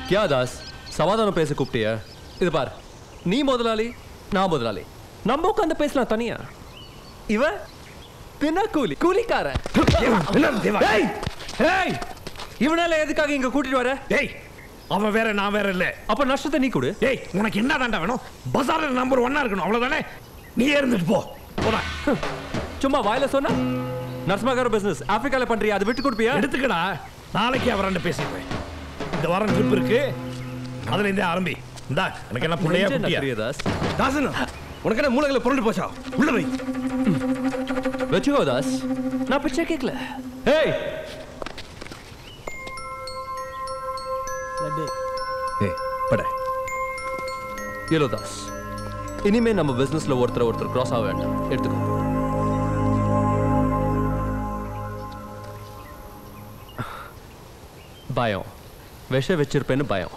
क्या दास சமாதானம் பேச கூப்பிட்டியா? இது பார், நீ முதலாளி, நான் முதலாளி. நம்ம உட்காந்து பேசலாம் தனியா. இவன் தின கூலி, கூலிக்காரன். இவனால எதுக்காக இங்க கூட்டிட்டு வர? அவன் வேற நான் வேற இல்ல. அப்ப நஷ்டத்தை நீ கொடு. உனக்கு என்ன தாண்டா வேணும்? பஜார்ல நம்பர் 1 இருக்கணும், அவ்வளவுதானே? நீ இருந்துட்டு போ. போடா. சும்மா வாயில சொன்னா நர்ஸ்மாகார பிசினஸ் ஆப்பிரிக்கால பண்றியா? அது விட்டு கொடுப்பியா? எடுத்துக்கடா, நாளைக்கு அவராண்ட பேசிடுவேன். இந்த வாரம் ட்ரிப் இருக்கு, அதுல இருந்தே ஆரம்பி. இந்தா எனக்கு என்ன புள்ளையா குட்டியா? தாசனா உனக்கு என்ன மூளைகளை புரண்டு போச்சா? உள்ள வை. வெச்சுக்கோ தாஸ், நான் பிச்சை கேட்கல. ஏய் லட்டு. ஏய் பட. ஏலோ தாஸ், இனிமே நம்ம பிசினஸ்ல ஒருத்தர் கிராஸ் ஆக வேண்டாம். எடுத்துக்கோ. பயம், விஷ வச்சிருப்பேன்னு பயம்.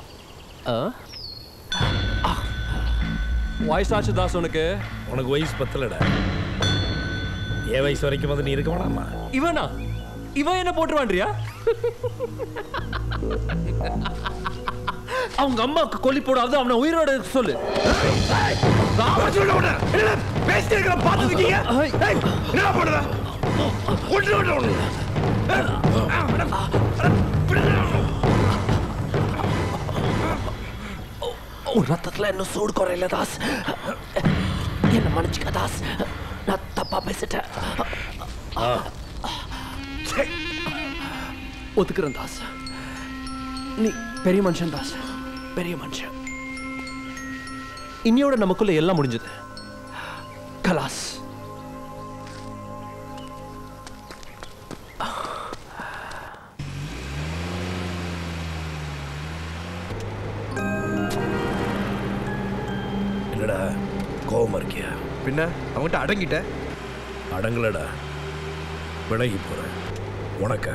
வயசாச்சு தாஸ் உனக்கு? உனக்கு வயசு பத்தலடா. ஏன் வயசு வரைக்கும் வந்து நீ இருக்க வேணாமா? இவனா? இவன் என்ன போட்டுருவான்றியா? அவங்க அம்மாவுக்கு கொல்லி போடாது, அவனை உயிரோட சொல்லு. பேசிட்டு இருக்கிற பாத்துக்கிட்டீங்க. என்ன பண்ணுற? ரத்தத்துல இன்னும் சூடு குறையில தாஸ். என்ன மன்னிச்சுக்க தாஸ், நான் தப்பா பேசிட்டேன். ஒத்துக்கிறேன் தாஸ், நீ பெரிய மனுஷன் தாஸ், பெரிய மனுஷன். இன்னையோட நமக்குள்ள எல்லாம் முடிஞ்சது. கலாஸ். என்னடா கோவமா இருக்கியா? பின்ன அவங்ககிட்ட அடங்கிட்ட. அடங்கலடா, விலகி போறேன் உனக்காக.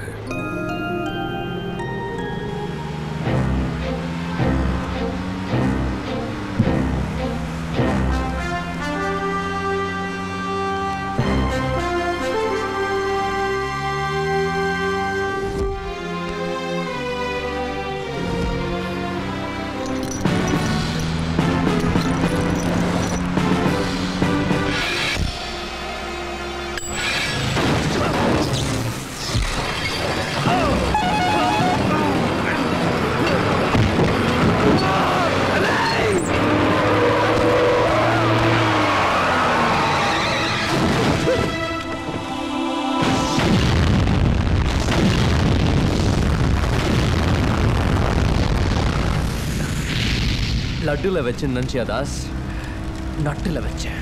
லட்டுல வச்சு நினைச்சியா தாஸ்? நட்டுல வச்சேன்.